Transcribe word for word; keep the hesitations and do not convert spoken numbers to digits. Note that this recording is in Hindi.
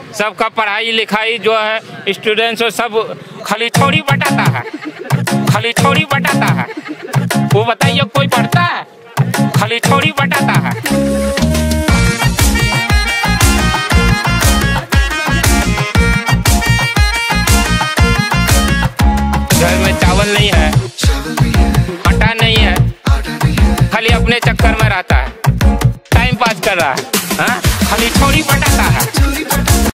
सबका पढ़ाई लिखाई जो है स्टूडेंट्स सब खाली थोड़ी बटाता है, खाली थोड़ी बटाता है। वो बताइए कोई पढ़ता है? खाली थोड़ी बटाता है। घर में चावल नहीं है, आटा नहीं है, खाली अपने चक्कर में रहता है, टाइम पास कर रहा है, हाँ? खाली थोड़ी बटाता है।